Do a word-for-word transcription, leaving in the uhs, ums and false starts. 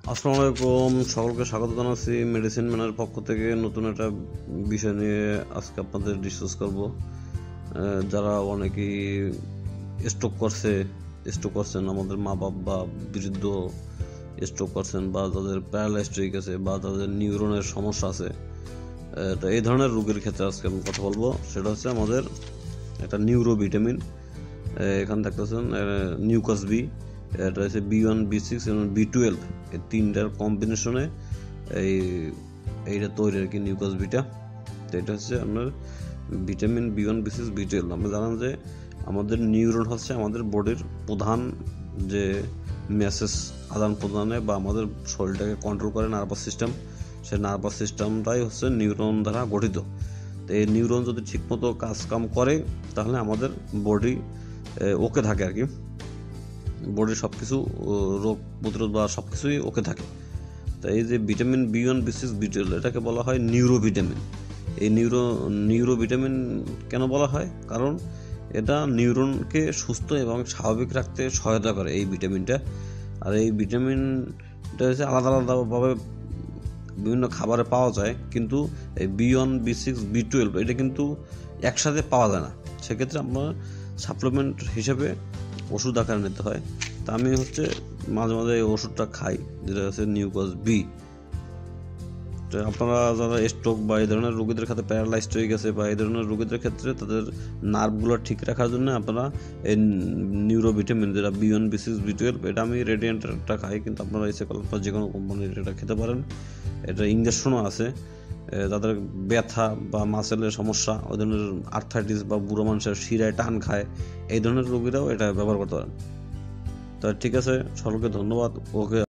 আসসালামু আলাইকুম, সকলকে স্বাগত জানাচ্ছি মেডিসিন ম্যানের পক্ষ থেকে। নতুন একটা বিষয় নিয়ে আজকে আপনাদের ডিসকাস করব। যারা অনেকেই স্ট্রোক করছে স্ট্রোক করছেন আমাদের মা বাপ বা বৃদ্ধ স্ট্রোক করছেন, বা যাদের প্যারালাইজড হয়ে গেছে, বা যাদের নিউরনের সমস্যা আছে, তো এই ধরনের রোগের ক্ষেত্রে আজকে আমি কথা বলবো। সেটা হচ্ছে আমাদের একটা নিউরো ভিটামিন। এখানে দেখতেছেন নিউকাস বি, এটা হচ্ছে বি ওয়ান বি সিক্স এবং বি টুয়েলভ, এই তিনটার কম্বিনেশনে এই এইটা তৈরি আর কি নিউকাস বিটা। তো এটা হচ্ছে আপনার vitamin B one B six B twelve. আমরা জানেন যে আমাদের নিউরন হচ্ছে আমাদের বডির প্রধান যে মেসেজ আদান প্রদানে বা আমাদের শরীরটাকে কন্ট্রোল করে নার্ভাস সিস্টেম, সেই নার্ভাস সিস্টেমটাই হচ্ছে নিউরন দ্বারা গঠিত। তো এই নিউরন যদি ঠিকমতো কাজ কাম করে তাহলে আমাদের বডি ওকে থাকে আর কি, বডির সব কিছু রোগ প্রতিরোধ বা সব কিছুই ওকে থাকে। তো এই যে vitamin B one B six B twelve, এটাকে বলা হয় নিউরো ভিটামিন। এই নিউরো নিউরো ভিটামিন কেন বলা হয়? কারণ এটা নিউরনকে সুস্থ এবং স্বাভাবিক রাখতে সহায়তা করে এই ভিটামিনটা। আর এই ভিটামিনটা হচ্ছে আলাদা আলাদাভাবে বিভিন্ন খাবারে পাওয়া যায়, কিন্তু এই B one B six B twelve এটা কিন্তু একসাথে পাওয়া যায় না। সেক্ষেত্রে আপনার সাপ্লিমেন্ট হিসেবে ওষুধ আকারে নিতে হয়। তা আমি হচ্ছে মাঝে মাঝে এই ওষুধটা খাই, যেটা হচ্ছে নিউকাস বি। তো আপনারা যারা স্ট্রোক বা এই ধরনের রোগীদের ক্ষেত্রে প্যারালাইজড হয়ে গেছে বা এই ধরনের রোগীদের ক্ষেত্রে তাদের নার্ভগুলো ঠিক রাখার জন্য আপনারা এই নিউরো ভিটামিন যেটা B one B six B twelve, এটা আমি রেডিয়েন্টটা খাই, কিন্তু আপনারা ইচ্ছে করলে যে কোনো কোম্পানির এটা খেতে পারেন। এটা ইঞ্জেকশনও আছে। যাদের ব্যথা বা মাসেলের সমস্যা, ওই ধরনের আর্থাইটিস বা বুড়ো মানুষের শিরায় টান খায়, এই ধরনের রোগীরাও এটা ব্যবহার করতে পারেন। তো ঠিক আছে, সকলকে ধন্যবাদ। ওকে।